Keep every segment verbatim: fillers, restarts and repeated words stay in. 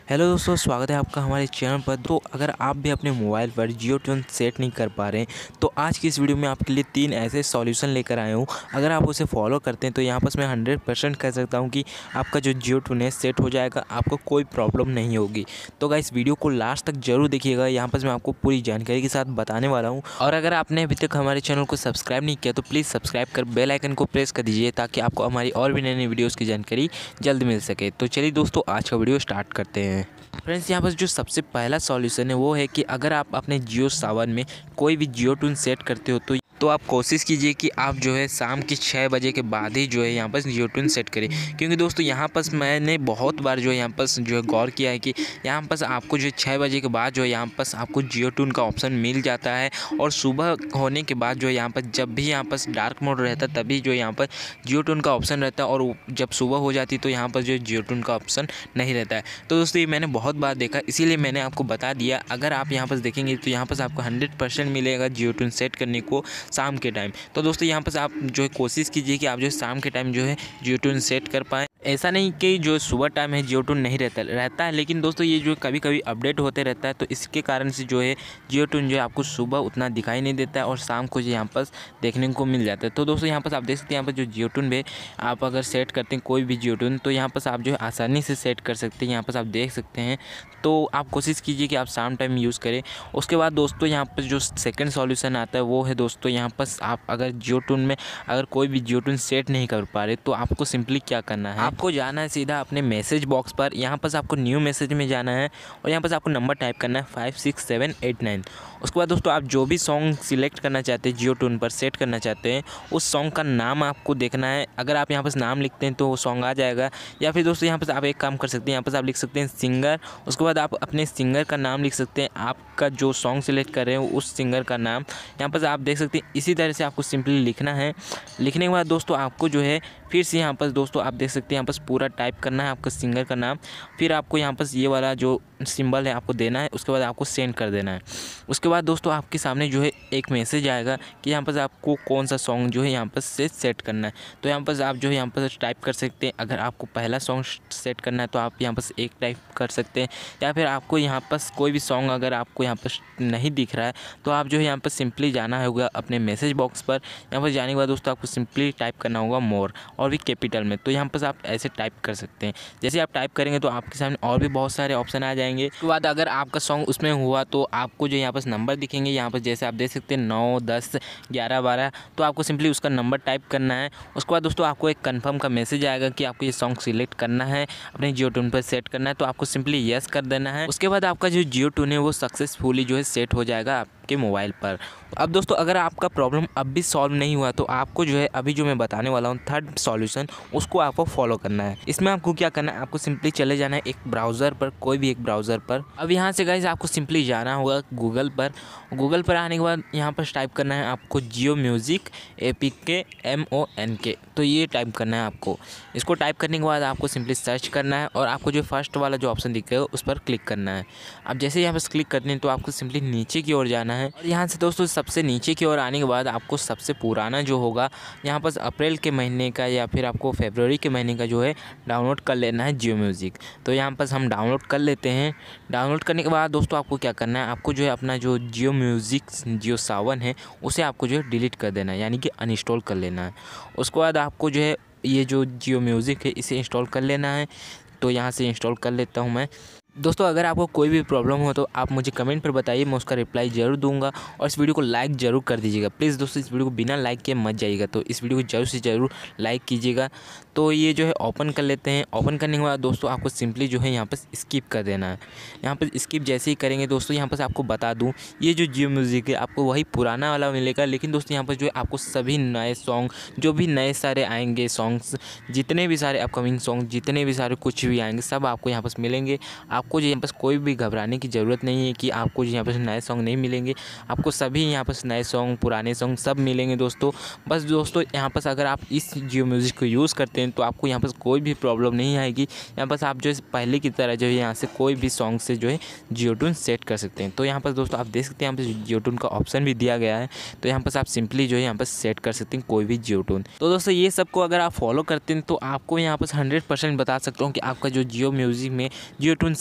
Hello दोस्तों, स्वागत है आपका हमारे चैनल पर। तो अगर आप भी अपने मोबाइल पर जियो ट्यून सेट नहीं कर पा रहे हैं तो आज की इस वीडियो में आपके लिए तीन ऐसे सॉल्यूशन लेकर आया हूँ। अगर आप उसे फॉलो करते हैं तो यहाँ पर मैं हंड्रेड परसेंट कह सकता हूँ कि आपका जो जियो ट्यून है सेट हो जाएगा, आपको कोई प्रॉब्लम नहीं होगी। तो गाइस वीडियो को लास्ट तक जरूर देखिएगा, यहाँ पर मैं आपको पूरी जानकारी के साथ बताने वाला हूँ। और अगर आपने अभी तक हमारे चैनल को सब्सक्राइब नहीं किया तो प्लीज़ सब्सक्राइब कर बेल आइकन को प्रेस कर दीजिए ताकि आपको हमारी और भी नई नई वीडियोज़ की जानकारी जल्द मिल सके। तो चलिए दोस्तों, आज का वीडियो स्टार्ट करते हैं। फ्रेंड्स, यहाँ पर जो सबसे पहला सॉल्यूशन है वो है कि अगर आप अपने जियो सावन में कोई भी जियो ट्यून सेट करते हो तो तो आप कोशिश कीजिए कि आप जो है शाम के छः बजे के बाद ही जो है यहाँ पर जियो ट्यून सेट करें। क्योंकि दोस्तों यहाँ पर मैंने बहुत बार जो है यहाँ पर जो है गौर किया है कि यहाँ पर आपको जो है छः बजे के बाद जो है यहाँ पर आपको जियो ट्यून का ऑप्शन मिल जाता है। और सुबह होने के बाद जो है यहाँ पर जब भी यहाँ पर डार्क मोड रहता है तभी जो यहाँ पर जियो ट्यून का ऑप्शन रहता है, और जब सुबह हो जाती तो यहाँ पर जो है जियो ट्यून का ऑप्शन नहीं रहता है। तो दोस्तों ये मैंने बहुत बार देखा, इसीलिए मैंने आपको बता दिया। अगर आप यहाँ पर देखेंगे तो यहाँ पर आपको हंड्रेड परसेंट मिलेगा जियो ट्यून सेट करने को शाम के टाइम। तो दोस्तों यहाँ पर आप जो है कोशिश कीजिए कि आप जो है शाम के टाइम जो है जियो ट्यून सेट कर पाएँ। ऐसा नहीं कि जो सुबह टाइम है जियो ट्यून नहीं रहता रहता है, लेकिन दोस्तों ये जो कभी कभी अपडेट होते रहता है तो इसके कारण से जो है जियो ट्यून जो है आपको सुबह उतना दिखाई नहीं देता है और शाम को जो यहाँ पर देखने को मिल जाता है। तो दोस्तों यहाँ पर आप देख सकते हैं, यहाँ पर जो जियो ट्यून है आप अगर सेट करते हैं कोई भी जियो ट्यून तो यहाँ पर आप जो है आसानी से सेट कर सकते हैं। यहाँ पर आप देख सकते हैं, तो आप कोशिश कीजिए कि आप शाम टाइम यूज़ करें। उसके बाद दोस्तों यहाँ पर जो सेकंड सॉल्यूशन आता है वो है दोस्तों यहाँ पर आप अगर जियो ट्यून में अगर कोई भी जियो ट्यून सेट नहीं कर पा रहे तो आपको सिंपली क्या करना है, आपको जाना है सीधा अपने मैसेज बॉक्स पर। यहाँ पर आपको न्यू मैसेज में जाना है और यहाँ पर आपको नंबर टाइप करना है five six seven eight nine. उसके बाद दोस्तों आप जो भी सॉन्ग सिलेक्ट करना चाहते हैं जियो ट्यून पर सेट करना चाहते हैं उस सॉन्ग का नाम आपको देखना है। अगर आप यहाँ पर नाम लिखते हैं तो वो सॉन्ग आ जाएगा, या फिर दोस्तों यहाँ पर आप एक काम कर सकते हैं, यहाँ पर आप लिख सकते हैं सिंगर। उसके बाद आप अपने सिंगर का नाम लिख सकते हैं, आपका जो सॉन्ग सिलेक्ट कर रहे हो उस सिंगर का नाम यहाँ पर आप देख सकते हैं। इसी तरह से आपको सिंपली लिखना है। लिखने के बाद दोस्तों आपको जो है फिर से यहाँ पर दोस्तों आप देख सकते हैं यहाँ पर पूरा टाइप करना है आपका सिंगर का नाम। फिर आपको यहाँ पर ये वाला जो सिंबल है आपको देना है, उसके बाद आपको सेंड कर देना है। उसके बाद दोस्तों आपके सामने जो है एक मैसेज आएगा कि यहाँ पर आपको कौन सा सॉन्ग जो है यहाँ पर से सेट करना है। तो यहाँ पर आप जो है यहाँ पर टाइप कर सकते हैं। अगर आपको पहला सॉन्ग सेट करना है तो आप यहाँ पर एक टाइप कर सकते हैं, या फिर आपको यहाँ पर कोई भी सॉन्ग अगर आपको यहाँ पर नहीं दिख रहा है तो आप जो है यहाँ पर सिंपली जाना होगा अपने मैसेज बॉक्स पर। यहाँ पर जाने के बाद दोस्तों आपको सिंपली टाइप करना होगा मोर, और भी कैपिटल में। तो यहाँ पर आप ऐसे टाइप कर सकते हैं। जैसे आप टाइप करेंगे तो आपके सामने और भी बहुत सारे ऑप्शन आ जाएंगे। उसके बाद अगर आपका सॉन्ग उसमें हुआ तो आपको जो यहाँ पर नंबर दिखेंगे, यहाँ पर जैसे आप देख सकते हैं नौ दस ग्यारह बारह, तो आपको सिंपली उसका नंबर टाइप करना है। उसके बाद दोस्तों आपको एक कंफर्म का मैसेज आएगा कि आपको ये सॉन्ग सिलेक्ट करना है, अपने जियो ट्यून पर सेट करना है, तो आपको सिंपली यस कर देना है। उसके बाद आपका जो जियो ट्यून है वो सक्सेसफुली जो है सेट हो जाएगा आपके मोबाइल पर। अब दोस्तों अगर आपका प्रॉब्लम अब भी सॉल्व नहीं हुआ तो आपको जो है अभी जो मैं बताने वाला हूँ थर्ड सॉल्यूशन, उसको आपको फॉलो करना है। इसमें आपको क्या करना है, आपको सिंपली चले जाना है एक ब्राउज़र पर, कोई भी एक ब्राउज़र पर। अब यहाँ से गाइस आपको सिंपली जाना होगा गूगल पर। गूगल पर आने के बाद यहाँ पर टाइप करना है आपको Jio music A P K M O N K, तो ये टाइप करना है आपको। इसको टाइप करने के बाद आपको सिंपली सर्च करना है और आपको जो फर्स्ट वाला जो ऑप्शन दिखेगा उस पर क्लिक करना है। अब जैसे यहाँ पर क्लिक करने तो आपको सिंपली नीचे की ओर जाना है, और यहाँ से दोस्तों सबसे नीचे की ओर आने के बाद आपको सबसे पुराना जो होगा यहाँ पर अप्रैल के महीने का या फिर आपको फरवरी के महीने का जो है डाउनलोड कर लेना है जियो म्यूज़िक। तो यहाँ पर हम डाउनलोड कर लेते हैं। डाउनलोड करने के बाद दोस्तों आपको क्या करना है, आपको जो है अपना जो जियो म्यूज़िक जियो सावन है उसे आपको जो है डिलीट कर देना है, यानी कि अनइंस्टॉल कर लेना है। उसके बाद आपको जो है ये जो जियो म्यूज़िक है इसे इंस्टॉल कर लेना है। तो यहाँ से इंस्टॉल कर लेता हूँ मैं। दोस्तों अगर आपको कोई भी प्रॉब्लम हो तो आप मुझे कमेंट पर बताइए, मैं उसका रिप्लाई ज़रूर दूंगा। और इस वीडियो को लाइक ज़रूर कर दीजिएगा प्लीज़ दोस्तों, इस वीडियो को बिना लाइक के मत जाइएगा, तो इस वीडियो को ज़रूर से ज़रूर लाइक कीजिएगा। तो ये जो है ओपन कर लेते हैं। ओपन करने के बाद दोस्तों आपको सिंपली जो है यहाँ पर स्किप कर देना है। यहाँ पर स्किप जैसे ही करेंगे दोस्तों, यहाँ पर आपको बता दूँ ये जो जियो म्यूज़िक है आपको वही पुराना वाला मिलेगा, लेकिन दोस्तों यहाँ पर जो है आपको सभी नए सॉन्ग जो भी नए सारे आएंगे सॉन्ग्स, जितने भी सारे अपकमिंग सॉन्ग, जितने भी सारे कुछ भी आएंगे सब आपको यहाँ पर मिलेंगे। आपको जो यहाँ पर कोई भी घबराने की ज़रूरत नहीं है कि आपको यहाँ पर नए सॉन्ग नहीं मिलेंगे। आपको सभी यहाँ पर नए सॉन्ग पुराने सॉन्ग सब मिलेंगे दोस्तों। बस दोस्तों यहाँ पर अगर आप इस जियो म्यूज़िक को यूज़ करते हैं तो आपको यहाँ पर कोई भी प्रॉब्लम नहीं आएगी। यहाँ पर आप जो है पहले की तरह जो है यहाँ से कोई भी सॉन्ग से जो है जियो ट्यून सेट कर सकते हैं। तो यहाँ पर दोस्तों आप देख सकते हैं यहाँ पर जियो ट्यून का ऑप्शन भी दिया गया है, तो यहाँ पर आप सिंपली जो है यहाँ पर सेट कर सकते हैं कोई भी जियो ट्यून। तो दोस्तों ये सबको अगर आप फॉलो करते हैं तो आपको यहाँ पर हंड्रेड परसेंट बता सकता हूँ कि आपका जो जियो म्यूज़िक में जियो ट्यून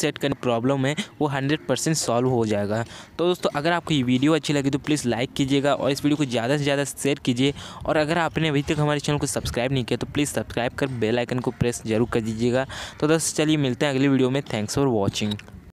सेट करने प्रॉब्लम है वो हंड्रेड परसेंट सॉल्व हो जाएगा। तो दोस्तों अगर आपको ये वीडियो अच्छी लगी तो प्लीज़ लाइक कीजिएगा और इस वीडियो को ज़्यादा से ज़्यादा शेयर कीजिए। और अगर आपने अभी तक हमारे चैनल को सब्सक्राइब नहीं किया तो प्लीज़ सब्सक्राइब कर बेल आइकन को प्रेस जरूर कर दीजिएगा। तो दोस्तों चलिए मिलते हैं अगली वीडियो में। Thanks for watching.